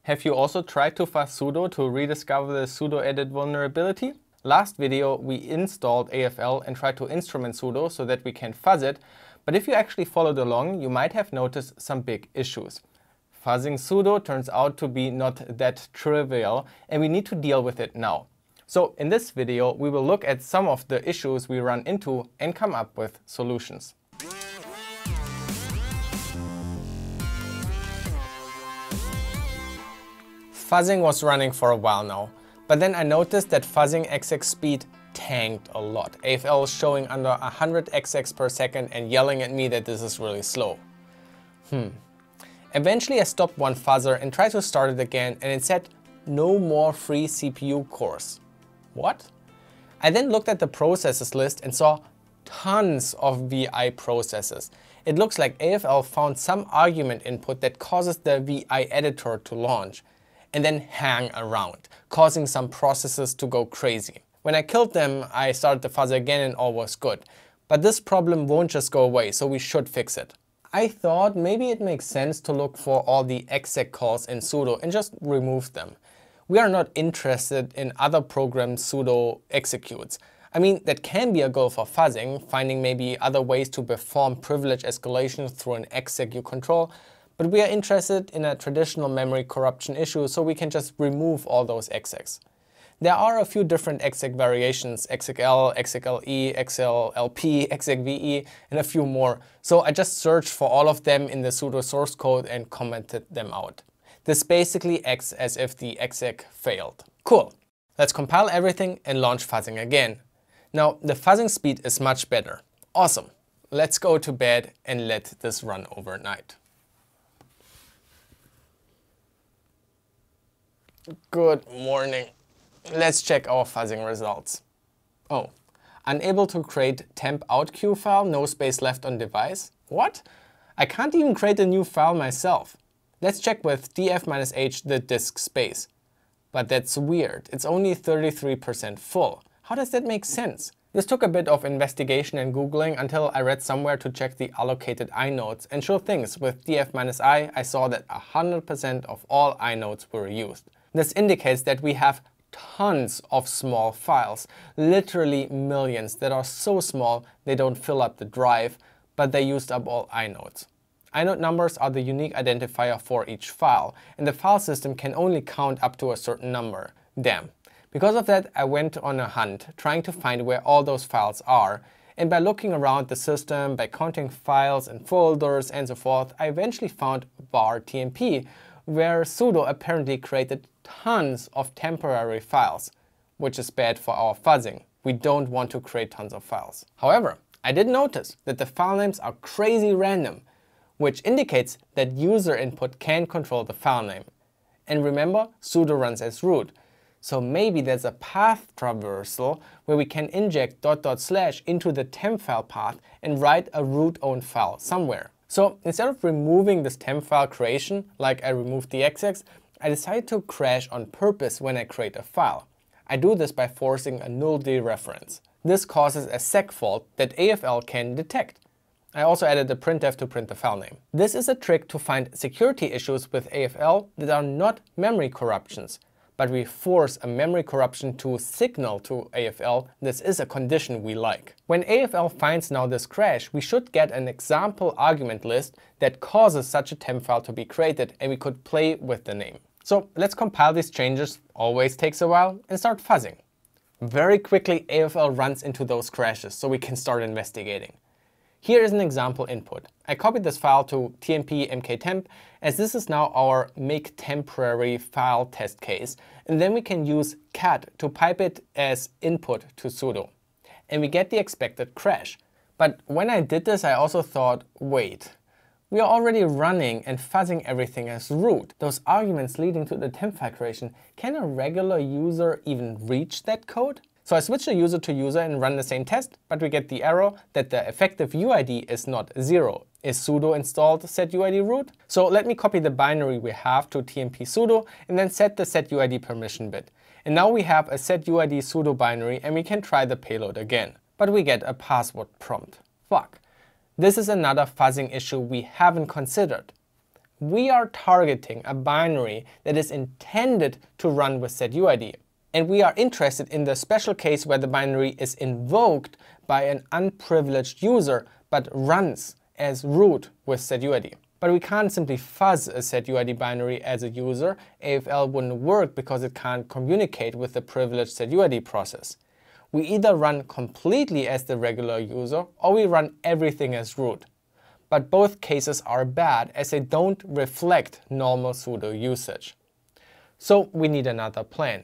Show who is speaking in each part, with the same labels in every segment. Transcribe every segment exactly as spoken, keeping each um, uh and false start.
Speaker 1: Have you also tried to fuzz sudo to rediscover the sudo edit vulnerability? Last video we installed A F L and tried to instrument sudo so that we can fuzz it, but if you actually followed along, you might have noticed some big issues. Fuzzing sudo turns out to be not that trivial, and we need to deal with it now. So in this video we will look at some of the issues we run into and come up with solutions. Fuzzing was running for a while now, but then I noticed that fuzzing exec speed tanked a lot. A F L is showing under one hundred execs per second and yelling at me that this is really slow. Hmm. Eventually I stopped one fuzzer and tried to start it again, and it said no more free C P U cores. What? I then looked at the processes list and saw tons of V I processes. It looks like A F L found some argument input that causes the V I editor to launch and then hang around, causing some processes to go crazy. When I killed them, I started the fuzzer again and all was good. But this problem won't just go away, so we should fix it. I thought maybe it makes sense to look for all the exec calls in sudo and just remove them. We are not interested in other programs sudo executes. I mean, that can be a goal for fuzzing, finding maybe other ways to perform privilege escalation through an exec you control, but we are interested in a traditional memory corruption issue, so we can just remove all those execs. There are a few different exec variations, execl, execle, execlp, execve, and a few more, so I just searched for all of them in the sudo source code and commented them out. This basically acts as if the exec failed. Cool. Let's compile everything and launch fuzzing again. Now the fuzzing speed is much better. Awesome. Let's go to bed and let this run overnight. Good morning. Let's check our fuzzing results. Oh, unable to create temp out queue file, no space left on device? What? I can't even create a new file myself. Let's check with df-h the disk space. But that's weird. It's only thirty-three percent full. How does that make sense? This took a bit of investigation and Googling until I read somewhere to check the allocated inodes, and sure things, with df-i, I saw that one hundred percent of all inodes were used. This indicates that we have tons of small files, literally millions, that are so small they don't fill up the drive, but they used up all inodes. Inode numbers are the unique identifier for each file, and the file system can only count up to a certain number. Damn. Because of that, I went on a hunt, trying to find where all those files are, and by looking around the system, by counting files and folders and so forth, I eventually found var tmp, where sudo apparently created tons of temporary files, which is bad for our fuzzing. We don't want to create tons of files. However, I did notice that the file names are crazy random, which indicates that user input can control the file name. And remember, sudo runs as root. So maybe there's a path traversal where we can inject dot dot slash into the temp file path and write a root-owned file somewhere. So instead of removing this temp file creation, like I removed the execs, I decided to crash on purpose when I create a file. I do this by forcing a null dereference. This causes a seg fault that A F L can detect. I also added a printf to print the file name. This is a trick to find security issues with A F L that are not memory corruptions, but we force a memory corruption to signal to A F L. This is a condition we like. When A F L finds now this crash, we should get an example argument list that causes such a temp file to be created, and we could play with the name. So let's compile these changes, always takes a while, and start fuzzing. Very quickly A F L runs into those crashes, so we can start investigating. Here is an example input. I copied this file to tmp mktemp, as this is now our make temporary file test case, and then we can use cat to pipe it as input to sudo. And we get the expected crash. But when I did this, I also thought, wait, we are already running and fuzzing everything as root. Those arguments leading to the temp file creation, can a regular user even reach that code? So I switch the user to user and run the same test, but we get the error that the effective U I D is not zero. Is sudo installed setuid root? So let me copy the binary we have to tmp sudo and then set the setuid permission bit. And now we have a setuid sudo binary and we can try the payload again. But we get a password prompt. Fuck. This is another fuzzing issue we haven't considered. We are targeting a binary that is intended to run with setuid. And we are interested in the special case where the binary is invoked by an unprivileged user but runs as root with setuid. But we can't simply fuzz a setuid binary as a user. A F L wouldn't work because it can't communicate with the privileged setuid process. We either run completely as the regular user or we run everything as root. But both cases are bad as they don't reflect normal sudo usage. So we need another plan.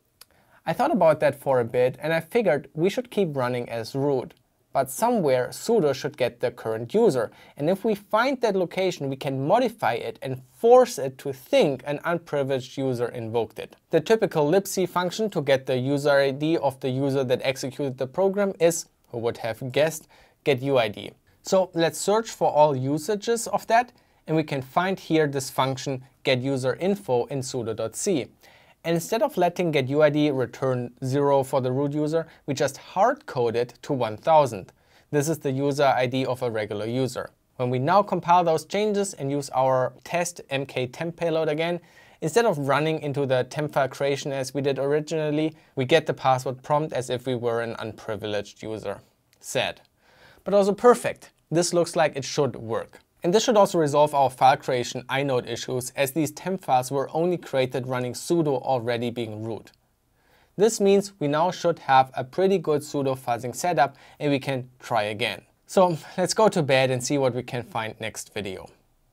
Speaker 1: I thought about that for a bit and I figured we should keep running as root. But somewhere sudo should get the current user, and if we find that location we can modify it and force it to think an unprivileged user invoked it. The typical libc function to get the user I D of the user that executed the program is, who would have guessed, getuid. So let's search for all usages of that, and we can find here this function getUserInfo in sudo.c. And instead of letting getuid return zero for the root user, we just hard-code it to one thousand. This is the user I D of a regular user. When we now compile those changes and use our test mktemp payload again, instead of running into the temp file creation as we did originally, we get the password prompt as if we were an unprivileged user. Sad. But also perfect. This looks like it should work. And this should also resolve our file creation inode issues, as these temp files were only created running sudo already being root. This means we now should have a pretty good sudo fuzzing setup and we can try again. So let's go to bed and see what we can find next video.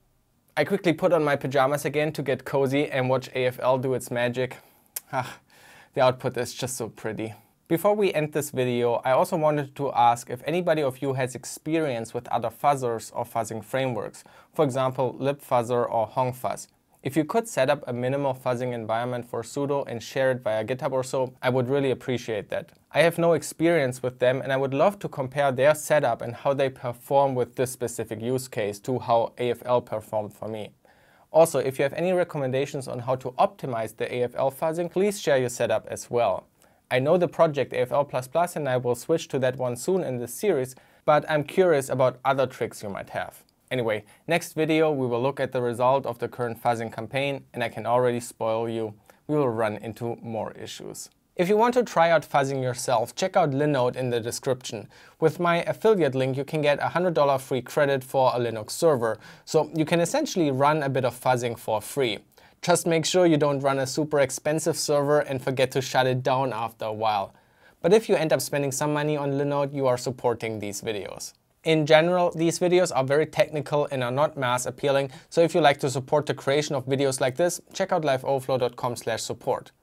Speaker 1: I quickly put on my pajamas again to get cozy and watch A F L do its magic. Ah, the output is just so pretty. Before we end this video, I also wanted to ask if anybody of you has experience with other fuzzers or fuzzing frameworks, for example libfuzzer or hongfuzz. If you could set up a minimal fuzzing environment for sudo and share it via GitHub or so, I would really appreciate that. I have no experience with them and I would love to compare their setup and how they perform with this specific use case to how A F L performed for me. Also, if you have any recommendations on how to optimize the A F L fuzzing, please share your setup as well. I know the project A F L plus plus and I will switch to that one soon in this series, but I'm curious about other tricks you might have. Anyway, next video we will look at the result of the current fuzzing campaign, and I can already spoil you, we will run into more issues. If you want to try out fuzzing yourself, check out Linode in the description. With my affiliate link you can get one hundred dollars free credit for a Linux server, so you can essentially run a bit of fuzzing for free. Just make sure you don't run a super expensive server and forget to shut it down after a while. But if you end up spending some money on Linode, you are supporting these videos. In general, these videos are very technical and are not mass appealing, so if you like to support the creation of videos like this, check out live overflow dot com slash support.